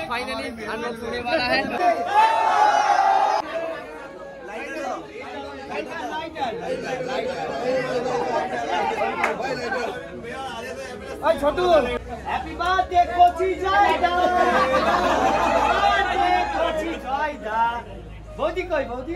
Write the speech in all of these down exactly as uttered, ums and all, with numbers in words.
Finally unbox होने वाला है। छोटू हैप्पी बर्थडे कोची जायदा कोची जायदा बौदी कोई बौदी।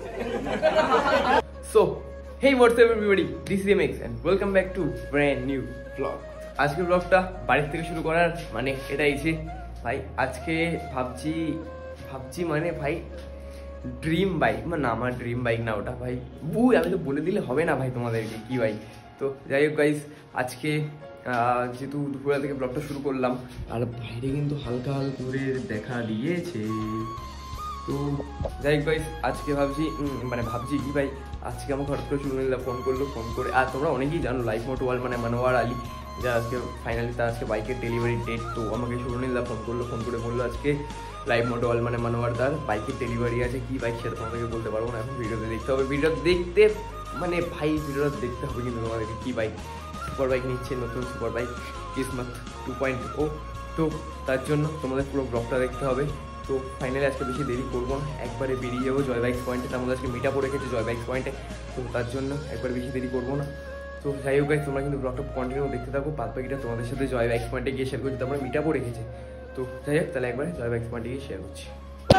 So hey what's up everybody, this is MX and welcome back to brand new blog. আজকের ব্লগটা বাড়ি থেকে শুরু করার মানে এটাই যে ভাই আজকে ভাবছি ভাবছি মানে ভাই ড্রিম বাইক মানে আমার ড্রিম বাইক না ওটা ভাই, বুই আমি তো বলে দিলে হবে না ভাই তোমাদেরকে কি ভাই। তো যাই হোক গাইস, আজকে যেহেতু দুপুরবেলা থেকে ব্লগটা শুরু করলাম আর বাইরে কিন্তু হালকা হালকা করে দেখা দিয়েছে। তো যাই হোক গাইস, আজকে ভাবছি মানে ভাবছি কি ভাই আজকে আমাকে হঠাৎ করে শুরু নিলাম, ফোন করলো ফোন করে আর তোমরা অনেকেই জানো লাইফ মোটো ওয়ার্ল্ড মানে মানোয়ার আলী যা আজকে ফাইনালি তার আজকে বাইকের ডেলিভারি ডেট। তো আমাকে শুরু নিলাম ফোন করলো, ফোন করে বললো আজকে লাইফ মোটো ওয়ার্ল্ড মানে মানোয়ার তার বাইকের ডেলিভারি আছে। কি বাইক সেটা তোমাদেরকে বলতে পারবো না, এখন ভিডিওতে দেখতে হবে। ভিডিও দেখতে মানে ভাই ভিডিওটা দেখতে হবে কিন্তু তোমাদেরকে কি বাইক সুপার বাইক নিচ্ছে, নতুন সুপার বাইক কিসমত টু পয়েন্ট ও। তো তার জন্য তোমাদের পুরো ব্লগটা দেখতে হবে। তো ফাইনালি আজকে বেশি দেরি করবো না, একবারে বেরিয়ে যাবো জয় বাইক পয়েন্টে। তার মধ্যে আজকে মিট আপ রেখেছে জয় বাইক পয়েন্টে, তো তার জন্য একবার বেশি দেরি করবো না। তো যাই হোক গাইস, তোমরা কিন্তু ব্লগটা কন্টিনিউ দেখতে থাকো, বাদ বাকিটা তোমাদের সাথে জয় বাইক পয়েন্টে গিয়ে শেয়ার করছি। তারপরে মিট আপও রেখেছে। তো যাই হোক তাহলে একবারে জয় বাইক পয়েন্টে গিয়ে শেয়ার করছি।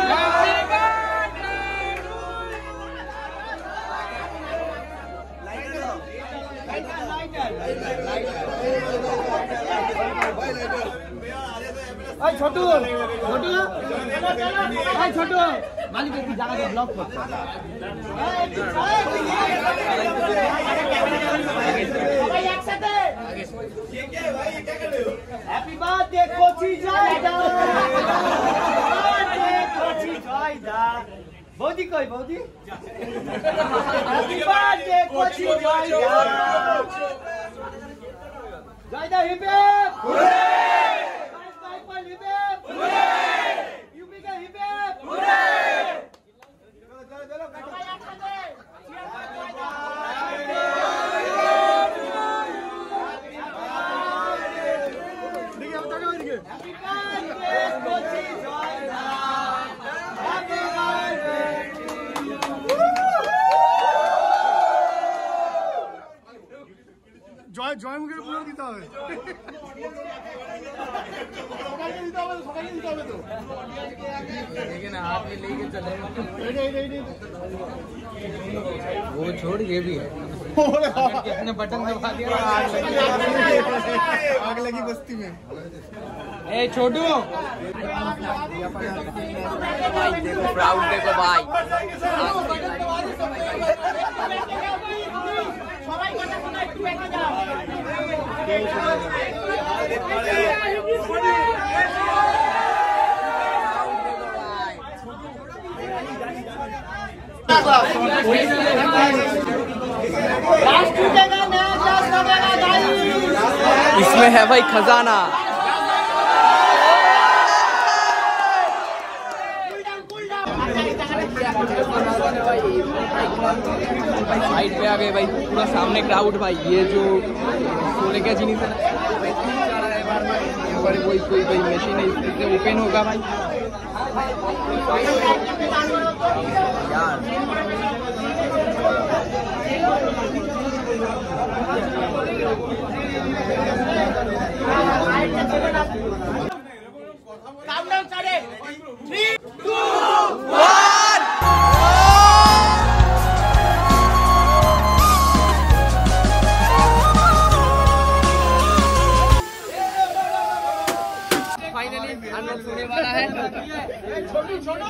छोटू छोटू छोटू मालिक एक जगह पे ब्लॉक कर भाई एक साथ ये क्या है भाई, ये क्या कर रहे हो? हैप्पी बर्थडे कोची जायदा बर्थडे कोची जायदा बौदी कोई बौदी हैप्पी बर्थडे कोची जायदा जायदा हिप हिप हुर्रे জয় জয় মুখের পুরো দিতে হবে, সবাইকে দিতে হবে, সবাইকে দিতে হবে। তো लेकिन हाथ में लेके चले वो छोड़ ये भी है कितने बटन दबा दिया आग लगी बस्ती में। ए छोटू भाई देखो प्राउड देखो भाई इसमें है भाई खजाना। साइड पे आ गए भाई, पूरा सामने क्राउड भाई। ये जो सोने का जिनिस है ना, कोई कोई कोई मशीन है इससे ओपन होगा भाई यार। काउंटडाउन साढ़े three two one. Finally unbox होने वाला है। छोटू छोटू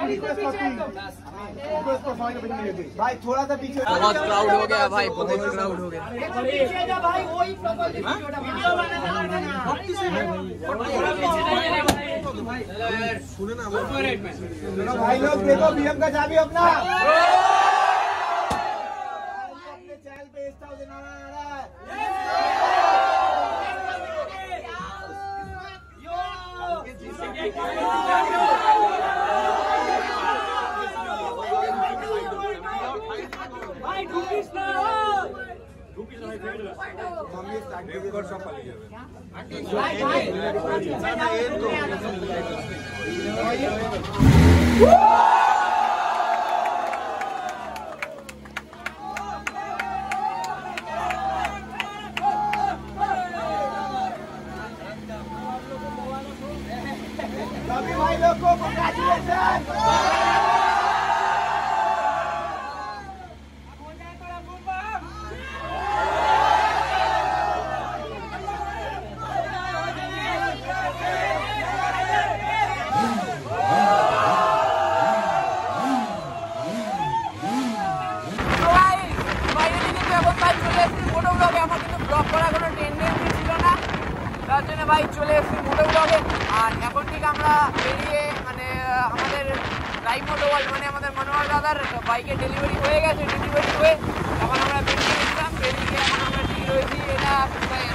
भाई थोड़ा सा पीछे। बहुत क्राउड हो गया भाई, बहुत क्राउड हो गया। भाई लोग देखो बीएम का चाबी अपना अपने चैनल पे एस थाउज़ेंड आर आर आ रहा है। सभी भाई लोग को कांग्रेचुलेशन। ভাই চলে এসেছি মোটো ব্লগে। আর এখন ঠিক আমরা বেরিয়ে মানে আমাদের লাইফমোটো ওয়ার্ল্ড মানে আমাদের মনোহর দাদার বাইকে ডেলিভারি হয়ে গেছে, ডেলিভারি হয়ে এখন আমরা বেরিয়ে গেছিলাম। বেরিয়ে এখন আমরা ঠিক রয়েছি এটা কোথায়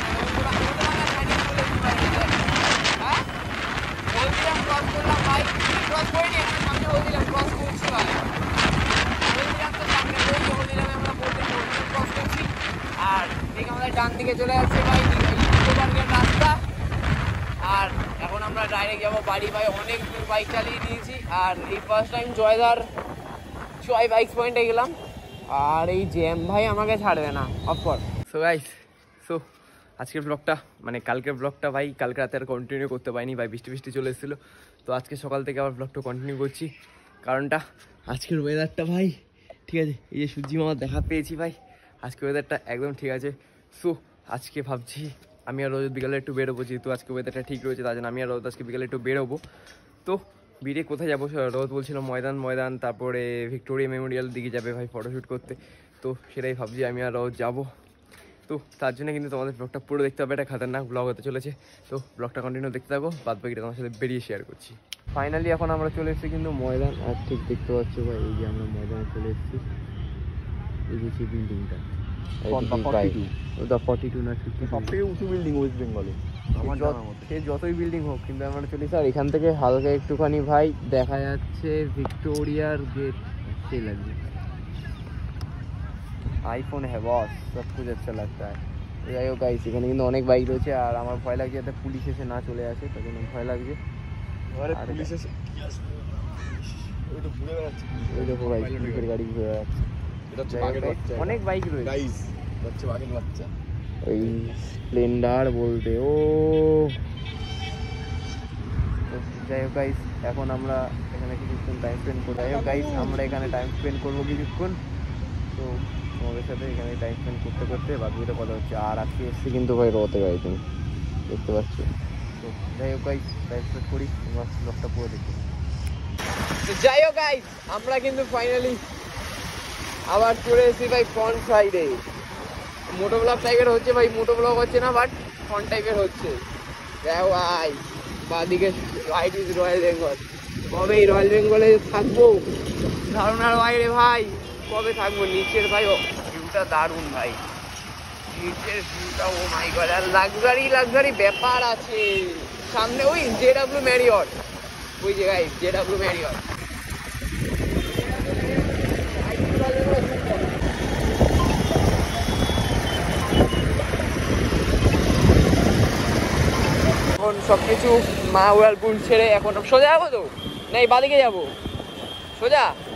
হ্যাঁ হলদিরাম ক্রস করলাম ভাই, ক্রস করিনি এখন সামনে হলদিরাম ক্রস করছি ভাই। হলদিরাম তো সামনে রয়েছে, হলদিরামে আমরা বলতে হলদিরাম ক্রস করছি। আর ঠিক আমাদের ডান দিকে চলে যাচ্ছে ভাই রাস্তা। আর এখন আমরা ডাইরেক্ট যাবো বাড়ি ভাই, অনেক দূর বাইক চালিয়ে দিয়েছি। আর এই ফার্স্ট টাইম জয়দার জয় বাইক পয়েন্টে গেলাম। আর এই জ্যাম ভাই আমাকে ছাড়বে না অফকোর্স। সো গাইস, সো আজকের ব্লগটা মানে কালকের ব্লগটা ভাই কালকে রাতে আর কন্টিনিউ করতে পারিনি ভাই, বৃষ্টি বৃষ্টি চলে এসেছিলো। তো আজকে সকাল থেকে আবার ব্লগটা কন্টিনিউ করছি, কারণটা আজকের ওয়েদারটা ভাই ঠিক আছে। এই যে সূর্যি মামার দেখা পেয়েছি ভাই, আজকে ওয়েদারটা একদম ঠিক আছে। সো আজকে ভাবছি আমি আর রোজ বিকালে একটু বেরোবো, যেহেতু আজকে ওয়েদারটা ঠিক রয়েছে তার জন্য আমি আর রোজ আজকে বিকালে একটু বেরোবো। তো বেরিয়ে কোথায় যাবো, রোজ বলছিল ময়দান ময়দান তারপরে ভিক্টোরিয়া মেমোরিয়াল দিকে যাবে ভাই ফটোশ্যুট করতে। তো সেটাই ভাবছি আমি আর রোজ যাবো। তো তার জন্য কিন্তু তোমাদের ব্লগটা পুরো দেখতে হবে, এটা খাতারনাক ব্লগ হতে চলেছে। তো ব্লগটা কন্টিনিউ দেখতে থাকো, বাদ বাকিটা তোমার সাথে বেরিয়ে শেয়ার করছি। ফাইনালি এখন আমরা চলে এসেছি কিন্তু ময়দান। আর ঠিক দেখতে পাচ্ছ ভাই এই যে আমরা ময়দানে চলে এসেছি, এই যে সেই বিল্ডিংটা সে যতই বিল্ডিং হোক কিন্তু আমরা চলি স্যার এখান থেকে হালকা একটুখানি ভাই দেখা যাচ্ছে ভিক্টোরিয়ার গেট, সেই লাগছে আইফোন হ্যাঁ বস সব কুছ আচ্ছা লাগতা হ্যাঁ। যাই হোক গাইস এখানে কিন্তু অনেক বাইক রয়েছে, আর আমার ভয় লাগছে যাতে পুলিশ এসে না চলে আসে, তার জন্য ভয় লাগছে। ওই দেখো ভাই পুলিশের গাড়ি ঘুরে বেড়াচ্ছে, অনেক বাইক রয়েছে ওই স্প্লেন্ডার বলতে। ও যাই হোক গাইস এখন আমরা এখানে কিছুক্ষণ টাইম স্পেন্ড করবো। যাই হোক গাইস আমরা এখানে টাইম স্পেন্ড করবো কিছুক্ষণ। তো তোমাদের সাথে এখানে টাইম স্পেন্ড করতে করতে বাকিটা কথা হচ্ছে। আর আজকে এসছি কিন্তু ভাই রতে গাড়ি তুমি দেখতে পাচ্ছ। তো যাই হোক গাইস টাইম স্পেন্ড করি, তোমার ব্লগটা পুরো দেখি। তো যাই হোক গাইস আমরা কিন্তু ফাইনালি আবার চলে এসেছি ভাই ফ্রন্ট সাইডে। মোটো ব্লগ টাইপের হচ্ছে ভাই, মোটো ব্লগ হচ্ছে না বাট ফ্রন্ট টাইপের হচ্ছে। দেখো ভাই বাদিকে রাইট ইজ রয়্যাল বেঙ্গল। কবে এই রয়্যাল বেঙ্গলে থাকবো ধারণার বাইরে ভাই, কবে থাকবো। নিচের ভাই ভিউটা দারুণ ভাই, নিচের ভিউটা ও মাই গড। আর লাক্সারি লাক্সারি ব্যাপার আছে সামনে, ওই জে ডাব্লিউ ম্যারিয়ট, ওই যে গাইস জে ডাব্লিউ ম্যারিয়ট। এখন সবকিছু মা উড়ালপুর ছেড়ে এখন সোজা যাবো তো না এই বাদিকে যাবো সোজা।